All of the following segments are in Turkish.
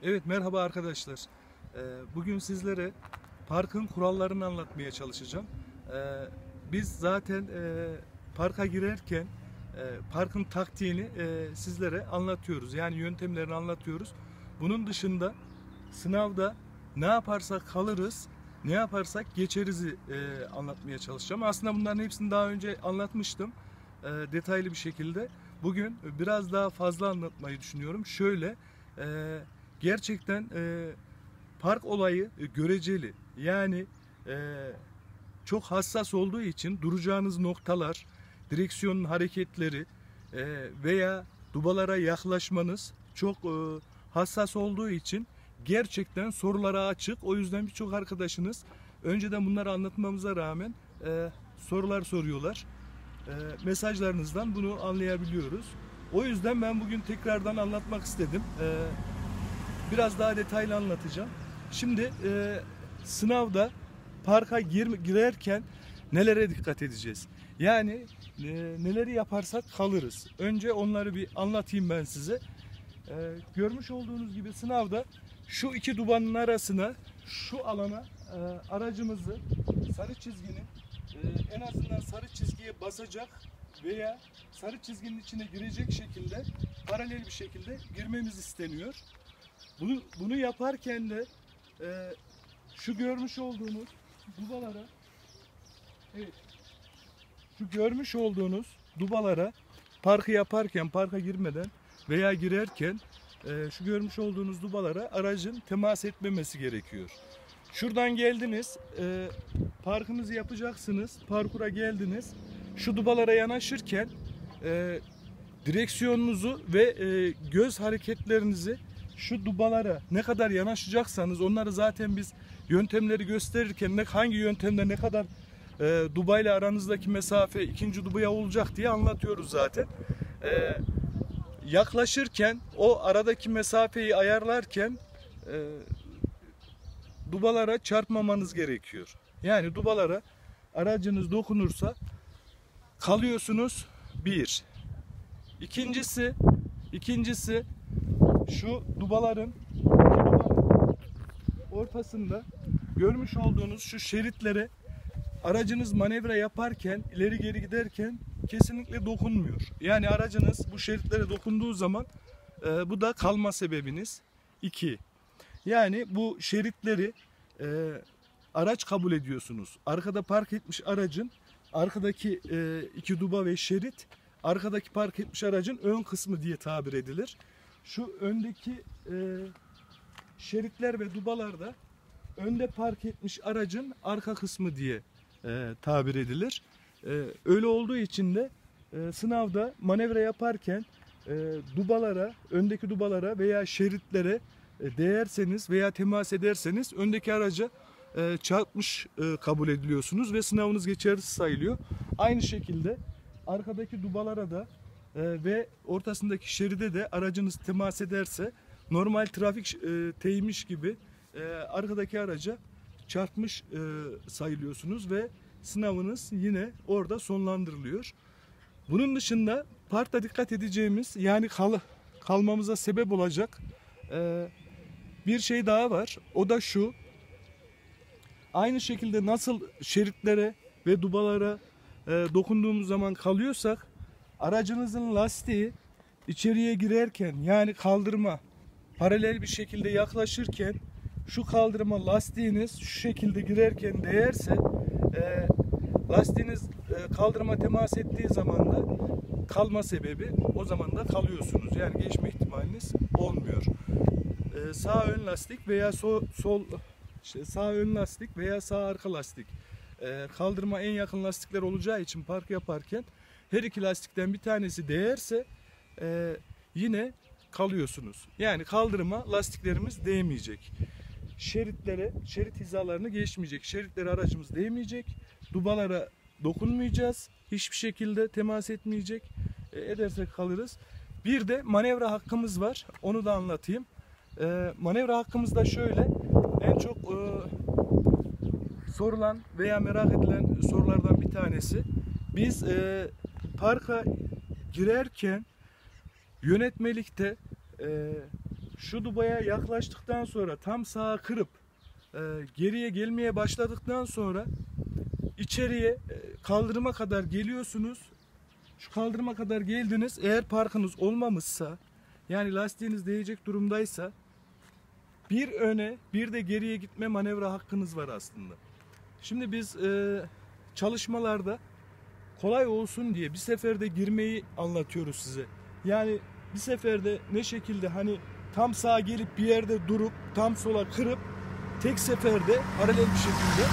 Evet, merhaba arkadaşlar. Bugün sizlere parkın kurallarını anlatmaya çalışacağım. Biz zaten parka girerken parkın taktiğini sizlere anlatıyoruz. Yani yöntemlerini anlatıyoruz. Bunun dışında sınavda ne yaparsak kalırız, ne yaparsak geçerizi anlatmaya çalışacağım. Aslında bunların hepsini daha önce anlatmıştım detaylı bir şekilde. Bugün biraz daha fazla anlatmayı düşünüyorum. Şöyle... Gerçekten park olayı göreceli. Yani çok hassas olduğu için duracağınız noktalar, direksiyonun hareketleri veya dubalara yaklaşmanız çok hassas olduğu için gerçekten sorulara açık. O yüzden birçok arkadaşınız önceden bunları anlatmamıza rağmen sorular soruyorlar. Mesajlarınızdan bunu anlayabiliyoruz. O yüzden ben bugün tekrardan anlatmak istedim. Biraz daha detaylı anlatacağım. Şimdi sınavda parka girerken nelere dikkat edeceğiz? Yani neleri yaparsak kalırız. Önce onları bir anlatayım ben size. Görmüş olduğunuz gibi sınavda şu iki dubanın arasına, şu alana aracımızı sarı çizginin en azından sarı çizgiye basacak veya sarı çizginin içine girecek şekilde paralel bir şekilde girmemiz isteniyor. Bunu yaparken de şu görmüş olduğunuz dubalara, evet, şu görmüş olduğunuz dubalara parkı yaparken, parka girmeden veya girerken şu görmüş olduğunuz dubalara aracın temas etmemesi gerekiyor. Şuradan geldiniz, parkınızı yapacaksınız, parkura geldiniz. Şu dubalara yanaşırken direksiyonunuzu ve göz hareketlerinizi şu dubalara ne kadar yanaşacaksanız, onları zaten biz yöntemleri gösterirken hangi yöntemde ne kadar dubayla aranızdaki mesafe ikinci dubaya olacak diye anlatıyoruz zaten. Yaklaşırken o aradaki mesafeyi ayarlarken dubalara çarpmamanız gerekiyor. Yani dubalara aracınız dokunursa kalıyorsunuz. Bir. İkincisi şu dubaların ortasında görmüş olduğunuz şu şeritlere aracınız manevra yaparken, ileri geri giderken kesinlikle dokunmuyor. Yani aracınız bu şeritlere dokunduğu zaman bu da kalma sebebiniz. 2. Yani bu şeritleri araç kabul ediyorsunuz. Arkada park etmiş aracın arkadaki iki duba ve şerit arkadaki park etmiş aracın ön kısmı diye tabir edilir. Şu öndeki şeritler ve dubalarda önde park etmiş aracın arka kısmı diye tabir edilir. Öyle olduğu için de sınavda manevra yaparken dubalara, öndeki dubalara veya şeritlere değerseniz veya temas ederseniz öndeki araca çarpmış kabul ediliyorsunuz ve sınavınız geçersiz sayılıyor. Aynı şekilde arkadaki dubalara da ve ortasındaki şeride de aracınız temas ederse normal trafik teymiş gibi arkadaki araca çarpmış sayılıyorsunuz ve sınavınız yine orada sonlandırılıyor. Bunun dışında parkta dikkat edeceğimiz, yani kalmamıza sebep olacak bir şey daha var. O da şu: aynı şekilde nasıl şeritlere ve dubalara dokunduğumuz zaman kalıyorsak, aracınızın lastiği içeriye girerken, yani kaldırıma paralel bir şekilde yaklaşırken şu kaldırıma lastiğiniz şu şekilde girerken değerse lastiğiniz kaldırıma temas ettiği zaman da kalma sebebi, o zaman da kalıyorsunuz. Yani geçme ihtimaliniz olmuyor. Sağ ön lastik veya sağ ön lastik veya sağ arka lastik kaldırıma en yakın lastikler olacağı için park yaparken her iki lastikten bir tanesi değerse yine kalıyorsunuz. Yani kaldırıma lastiklerimiz değmeyecek. Şerit hizalarını geçmeyecek. Şeritlere aracımız değmeyecek. Dubalara dokunmayacağız. Hiçbir şekilde temas etmeyecek. Edersek kalırız. Bir de manevra hakkımız var. Onu da anlatayım. Manevra hakkımız da şöyle. En çok sorulan veya merak edilen sorulardan bir tanesi. Biz parka girerken yönetmelikte şu dubaya yaklaştıktan sonra tam sağa kırıp geriye gelmeye başladıktan sonra içeriye kaldırıma kadar geliyorsunuz. Şu kaldırıma kadar geldiniz. Eğer parkınız olmamışsa, yani lastiğiniz değecek durumdaysa, bir öne bir de geriye gitme manevra hakkınız var aslında. Şimdi biz çalışmalarda kolay olsun diye bir seferde girmeyi anlatıyoruz size. Yani bir seferde ne şekilde, hani tam sağa gelip bir yerde durup tam sola kırıp tek seferde paralel bir şekilde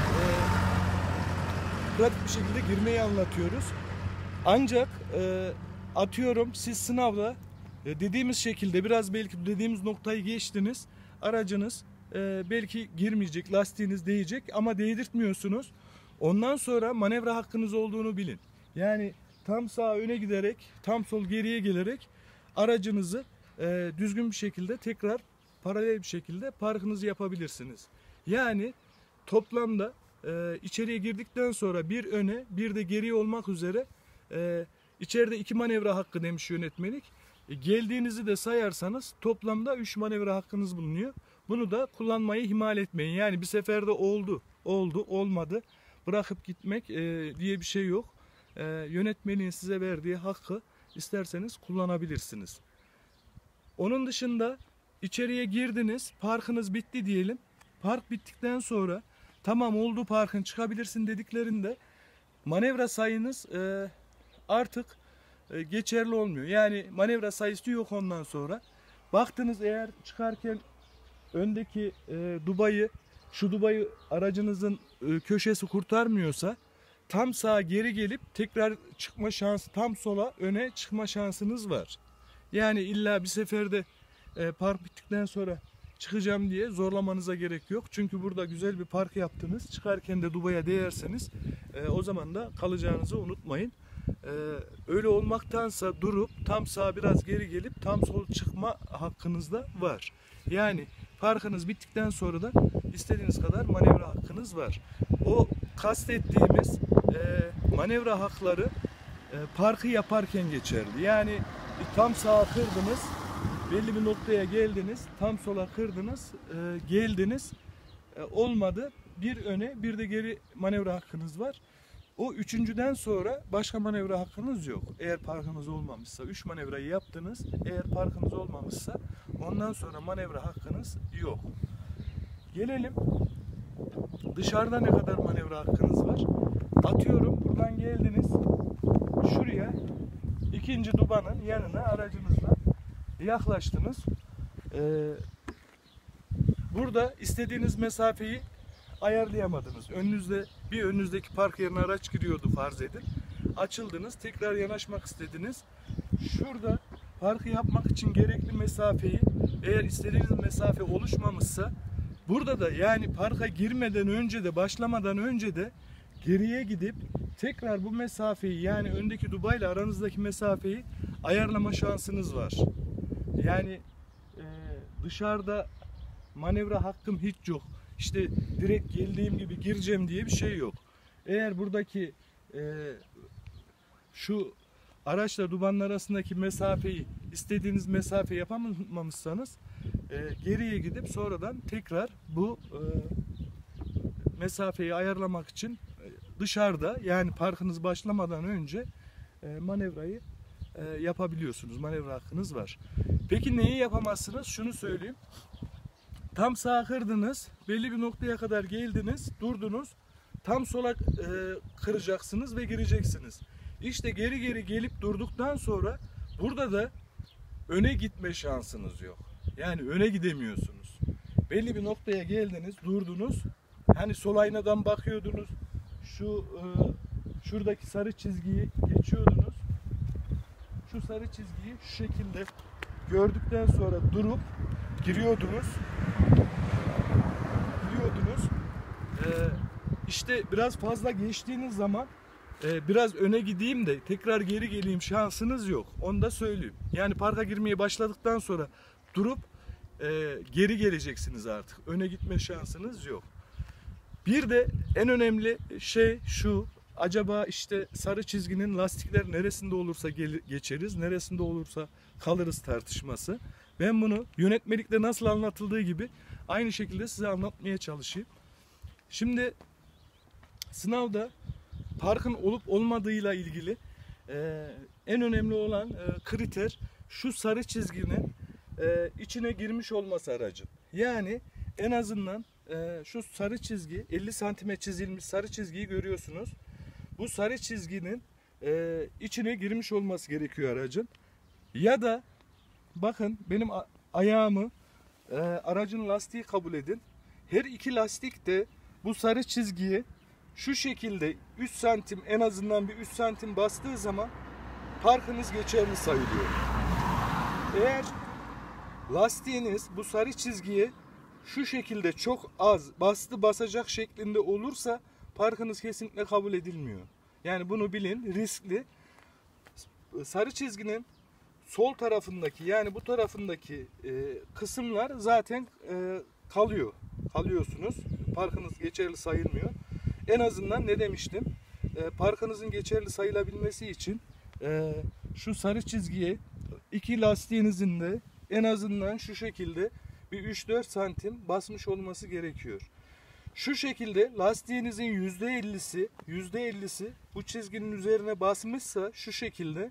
pratik bir şekilde girmeyi anlatıyoruz. Ancak atıyorum siz sınavda dediğimiz şekilde biraz belki dediğimiz noktayı geçtiniz. Aracınız belki girmeyecek, lastiğiniz değecek ama değdirtmiyorsunuz. Ondan sonra manevra hakkınız olduğunu bilin. Yani tam sağa öne giderek, tam sol geriye gelerek aracınızı düzgün bir şekilde tekrar paralel bir şekilde parkınızı yapabilirsiniz. Yani toplamda içeriye girdikten sonra bir öne bir de geriye olmak üzere içeride 2 manevra hakkı demiş yönetmelik. Geldiğinizi de sayarsanız toplamda 3 manevra hakkınız bulunuyor. Bunu da kullanmayı ihmal etmeyin. Yani bir seferde oldu, olmadı, bırakıp gitmek diye bir şey yok. Yönetmeliğin size verdiği hakkı isterseniz kullanabilirsiniz. Onun dışında içeriye girdiniz, parkınız bitti diyelim. Park bittikten sonra tamam oldu parkın, çıkabilirsin dediklerinde manevra sayınız artık geçerli olmuyor. Yani manevra sayısı yok ondan sonra. Baktınız eğer çıkarken öndeki şu dubayı aracınızın köşesi kurtarmıyorsa tam sağa geri gelip tekrar çıkma şansı, tam sola öne çıkma şansınız var. Yani illa bir seferde park bittikten sonra çıkacağım diye zorlamanıza gerek yok. Çünkü burada güzel bir park yaptınız. Çıkarken de dubaya değerseniz o zaman da kalacağınızı unutmayın. Öyle olmaktansa durup tam sağa biraz geri gelip tam sol çıkma hakkınız da var. Yani parkınız bittikten sonra da istediğiniz kadar manevra hakkınız var. O kastettiğimiz manevra hakları parkı yaparken geçerli. Yani tam sağa kırdınız, belli bir noktaya geldiniz, tam sola kırdınız, geldiniz, olmadı. Bir öne bir de geri manevra hakkınız var. O üçüncüden sonra başka manevra hakkınız yok. Eğer parkınız olmamışsa 3 manevrayı yaptınız. Eğer parkınız olmamışsa ondan sonra manevra hakkınız yok. Gelelim dışarıda ne kadar manevra hakkınız var. Atıyorum buradan geldiniz şuraya, ikinci dubanın yanına aracınızla yaklaştınız. Burada istediğiniz mesafeyi ayarlayamadınız. Önünüzdeki park yerine araç giriyordu farz edin. Açıldınız, tekrar yanaşmak istediniz. Şurada parkı yapmak için gerekli mesafeyi, eğer istediğiniz mesafe oluşmamışsa burada da, yani parka girmeden önce de başlamadan önce de geriye gidip tekrar bu mesafeyi, yani öndeki dubayla aranızdaki mesafeyi ayarlama şansınız var. Yani dışarıda manevra hakkım hiç yok. İşte direkt geldiğim gibi gireceğim diye bir şey yok. Eğer buradaki şu araçla dubanın arasındaki mesafeyi, istediğiniz mesafe yapamamışsanız geriye gidip sonradan tekrar bu mesafeyi ayarlamak için dışarıda, yani parkınız başlamadan önce manevrayı yapabiliyorsunuz. Manevra hakkınız var. Peki neyi yapamazsınız? Şunu söyleyeyim. Tam sağa kırdınız, belli bir noktaya kadar geldiniz, durdunuz. Tam sola kıracaksınız ve gireceksiniz. İşte geri gelip durduktan sonra burada da öne gitme şansınız yok. Yani öne gidemiyorsunuz. Belli bir noktaya geldiniz, durdunuz. Hani sol aynadan bakıyordunuz. Şuradaki sarı çizgiyi geçiyordunuz. Şu sarı çizgiyi şu şekilde gördükten sonra durup giriyordunuz. İşte biraz fazla geçtiğiniz zaman biraz öne gideyim de tekrar geri geleyim şansınız yok. Onu da söyleyeyim. Yani parka girmeye başladıktan sonra durup geri geleceksiniz artık. Öne gitme şansınız yok. Bir de en önemli şey şu. Acaba işte sarı çizginin lastikler neresinde olursa geçeriz, neresinde olursa kalırız tartışması. Ben bunu yönetmelikte nasıl anlatıldığı gibi aynı şekilde size anlatmaya çalışayım. Şimdi sınavda parkın olup olmadığıyla ilgili en önemli olan kriter şu sarı çizginin içine girmiş olması aracın. Yani en azından şu sarı çizgi 50 santime çizilmiş sarı çizgiyi görüyorsunuz. Bu sarı çizginin içine girmiş olması gerekiyor aracın. Ya da bakın benim ayağımı aracın lastiği kabul edin. Her iki lastik de bu sarı çizgiyi şu şekilde 3 santim en azından bir 3 santim bastığı zaman parkınız geçerli sayılıyor. Eğer lastiğiniz bu sarı çizgiye şu şekilde çok az basacak şeklinde olursa parkınız kesinlikle kabul edilmiyor. Yani bunu bilin, riskli. Sarı çizginin sol tarafındaki yani bu tarafındaki kısımlar zaten kalıyorsunuz. Parkınız geçerli sayılmıyor. En azından ne demiştim? Parkınızın geçerli sayılabilmesi için şu sarı çizgiye iki lastiğinizin de en azından şu şekilde bir 3-4 santim basmış olması gerekiyor. Şu şekilde lastiğinizin %50'si bu çizginin üzerine basmışsa şu şekilde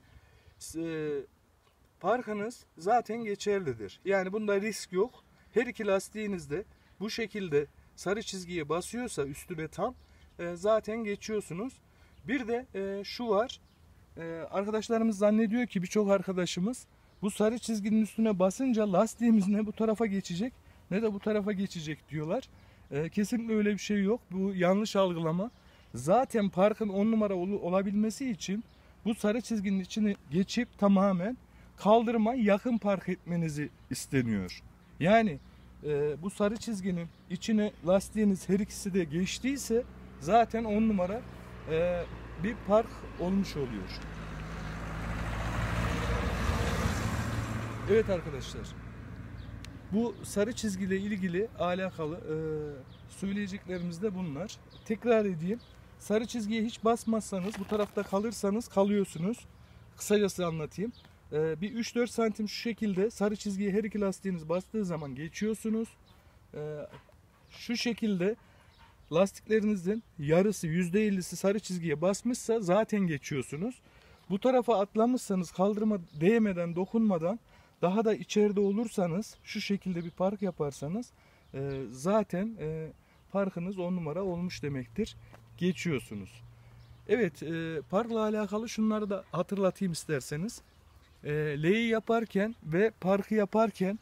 parkınız zaten geçerlidir. Yani bunda risk yok. Her iki lastiğiniz de bu şekilde sarı çizgiye basıyorsa üstüne tam zaten geçiyorsunuz. Bir de şu var. Arkadaşlarımız zannediyor ki birçok arkadaşımız bu sarı çizginin üstüne basınca lastiğimiz ne bu tarafa geçecek ne de bu tarafa geçecek diyorlar. Kesinlikle öyle bir şey yok. Bu yanlış algılama. Zaten parkın 10 numara olabilmesi için bu sarı çizginin içine geçip tamamen kaldırıma yakın park etmenizi isteniyor. Yani bu sarı çizginin içine lastiğiniz her ikisi de geçtiyse zaten 10 numara bir park olmuş oluyor. Evet arkadaşlar, bu sarı çizgiyle ilgili alakalı söyleyeceklerimiz de bunlar. Tekrar edeyim, sarı çizgiye hiç basmazsanız bu tarafta kalırsanız kalıyorsunuz. Kısacası anlatayım. Bir 3-4 santim şu şekilde sarı çizgiye her iki lastiğiniz bastığı zaman geçiyorsunuz. Şu şekilde lastiklerinizin yarısı %50'si sarı çizgiye basmışsa zaten geçiyorsunuz. Bu tarafa atlamışsanız kaldırıma değmeden dokunmadan daha da içeride olursanız şu şekilde bir park yaparsanız zaten parkınız 10 numara olmuş demektir. Geçiyorsunuz. Evet, parkla alakalı şunları da hatırlatayım isterseniz. L'yi yaparken ve parkı yaparken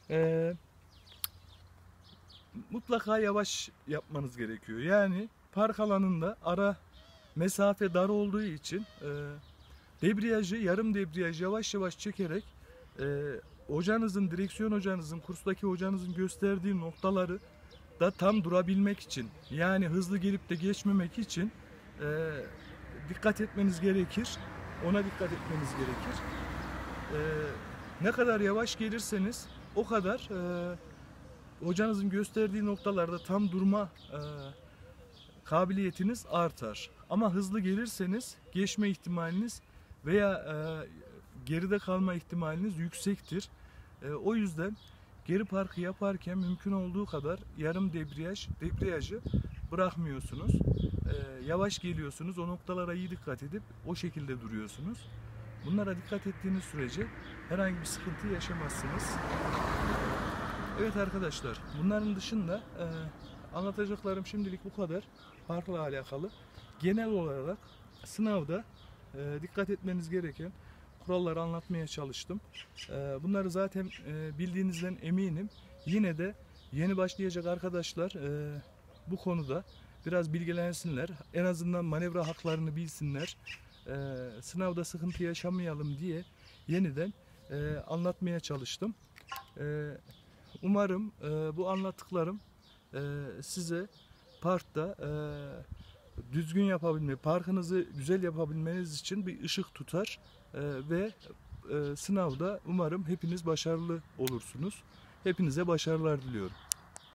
mutlaka yavaş yapmanız gerekiyor. Yani park alanında ara mesafe dar olduğu için debriyajı, yarım debriyaj yavaş yavaş çekerek hocanızın, direksiyon hocanızın, kurstaki hocanızın gösterdiği noktaları da tam durabilmek için, yani hızlı gelip de geçmemek için dikkat etmeniz gerekir. Ona dikkat etmeniz gerekir. Ne kadar yavaş gelirseniz o kadar hocanızın gösterdiği noktalarda tam durma kabiliyetiniz artar. Ama hızlı gelirseniz geçme ihtimaliniz veya geride kalma ihtimaliniz yüksektir. O yüzden geri parkı yaparken mümkün olduğu kadar yarım debriyajı bırakmıyorsunuz. Yavaş geliyorsunuz. O noktalara iyi dikkat edip o şekilde duruyorsunuz. Bunlara dikkat ettiğiniz sürece herhangi bir sıkıntı yaşamazsınız. Evet arkadaşlar, bunların dışında anlatacaklarım şimdilik bu kadar. Parkla alakalı. Genel olarak sınavda dikkat etmeniz gereken kuralları anlatmaya çalıştım. Bunları zaten bildiğinizden eminim. Yine de yeni başlayacak arkadaşlar bu konuda biraz bilgilensinler. En azından manevra haklarını bilsinler. Sınavda sıkıntı yaşamayalım diye yeniden anlatmaya çalıştım. Umarım bu anlattıklarım size parkta düzgün yapabilme, parkınızı güzel yapabilmeniz için bir ışık tutar ve sınavda umarım hepiniz başarılı olursunuz. Hepinize başarılar diliyorum.